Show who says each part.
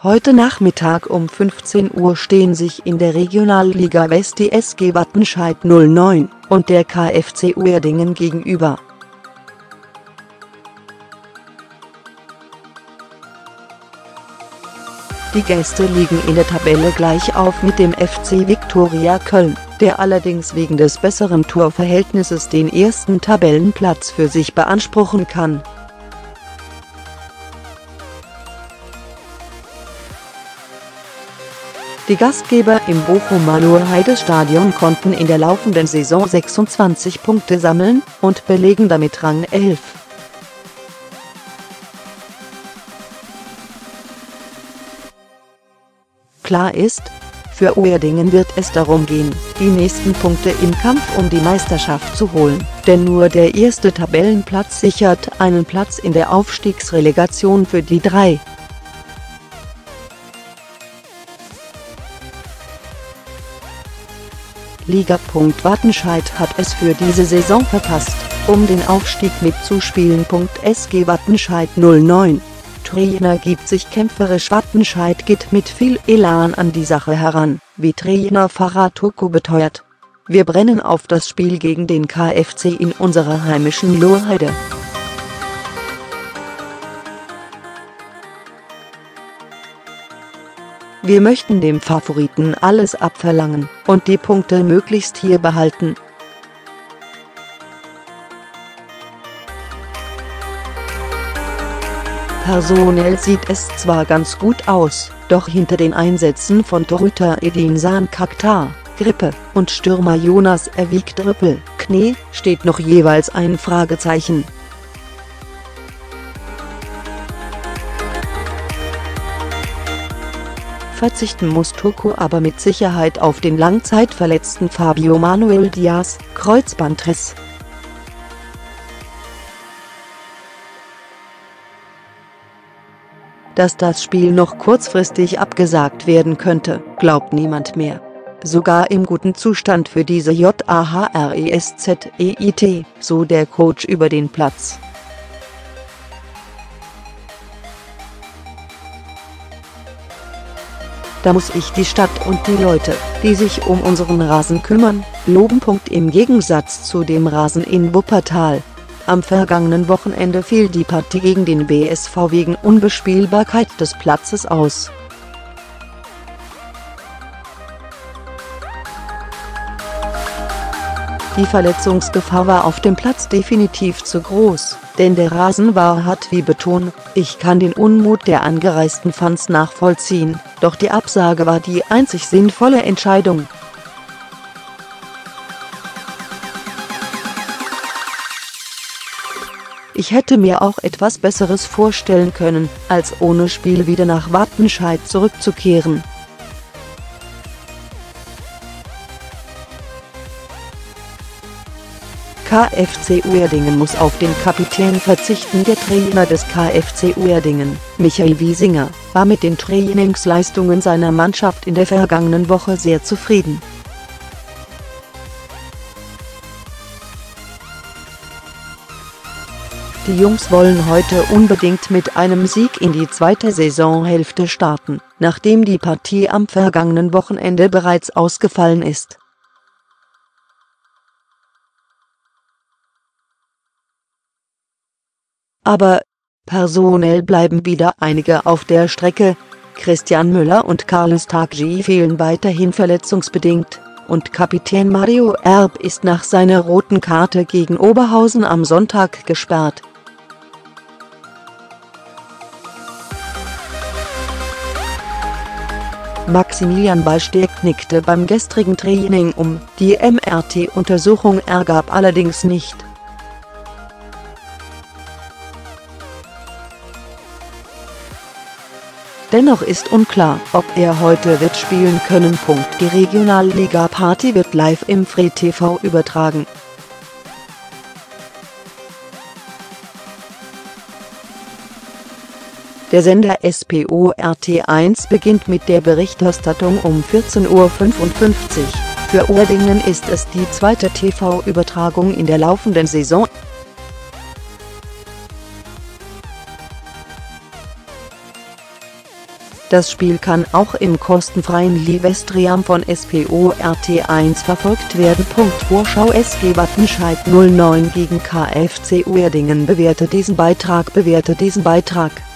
Speaker 1: Heute Nachmittag um 15 Uhr stehen sich in der Regionalliga West die SG Wattenscheid 09 und der KFC Uerdingen gegenüber. Die Gäste liegen in der Tabelle gleich auf mit dem FC Viktoria Köln, der allerdings wegen des besseren Torverhältnisses den ersten Tabellenplatz für sich beanspruchen kann. Die Gastgeber im Bochumer Lohrheide-Stadion konnten in der laufenden Saison 26 Punkte sammeln und belegen damit Rang 11. Klar ist, für Uerdingen wird es darum gehen, die nächsten Punkte im Kampf um die Meisterschaft zu holen, denn nur der erste Tabellenplatz sichert einen Platz in der Aufstiegsrelegation für die drei. Liga. Wattenscheid hat es für diese Saison verpasst, um den Aufstieg mitzuspielen. SG Wattenscheid 09. Trainer gibt sich kämpferisch. Wattenscheid geht mit viel Elan an die Sache heran, wie Trainer Farhad Turku beteuert. Wir brennen auf das Spiel gegen den KFC in unserer heimischen Lohrheide. Wir möchten dem Favoriten alles abverlangen und die Punkte möglichst hier behalten. Personell sieht es zwar ganz gut aus, doch hinter den Einsätzen von Torhüter Edin Sankaktar, Grippe, und Stürmer Jonas Erwieg-Drüppel, Knie, steht noch jeweils ein Fragezeichen. Verzichten muss Turku aber mit Sicherheit auf den langzeitverletzten Fabio Manuel Diaz, Kreuzbandriss. Dass das Spiel noch kurzfristig abgesagt werden könnte, glaubt niemand mehr. Sogar im guten Zustand für diese JAHRESZEIT, so der Coach über den Platz. Da muss ich die Stadt und die Leute, die sich um unseren Rasen kümmern, loben. Im Gegensatz zu dem Rasen in Wuppertal. Am vergangenen Wochenende fiel die Partie gegen den BSV wegen Unbespielbarkeit des Platzes aus. Die Verletzungsgefahr war auf dem Platz definitiv zu groß, denn der Rasen war hart wie Beton. Ich kann den Unmut der angereisten Fans nachvollziehen, doch die Absage war die einzig sinnvolle Entscheidung. Ich hätte mir auch etwas Besseres vorstellen können, als ohne Spiel wieder nach Wattenscheid zurückzukehren. KFC Uerdingen muss auf den Kapitän verzichten. Der Trainer des KFC Uerdingen, Michael Wiesinger, war mit den Trainingsleistungen seiner Mannschaft in der vergangenen Woche sehr zufrieden. Die Jungs wollen heute unbedingt mit einem Sieg in die zweite Saisonhälfte starten, nachdem die Partie am vergangenen Wochenende bereits ausgefallen ist. Aber personell bleiben wieder einige auf der Strecke. Christian Müller und Carlos Taggi fehlen weiterhin verletzungsbedingt, und Kapitän Mario Erb ist nach seiner roten Karte gegen Oberhausen am Sonntag gesperrt. Maximilian Ballstedt knickte beim gestrigen Training um, die MRT-Untersuchung ergab allerdings nicht. Dennoch ist unklar, ob er heute wird spielen können. Die Regionalliga-Party wird live im Free TV übertragen. Der Sender SPORT1 beginnt mit der Berichterstattung um 14:55 Uhr. Für Uerdingen ist es die zweite TV-Übertragung in der laufenden Saison. Das Spiel kann auch im kostenfreien Livestream von SPORT1 verfolgt werden. Vorschau SG Wattenscheid 09 gegen KFC Uerdingen. Bewerte diesen Beitrag.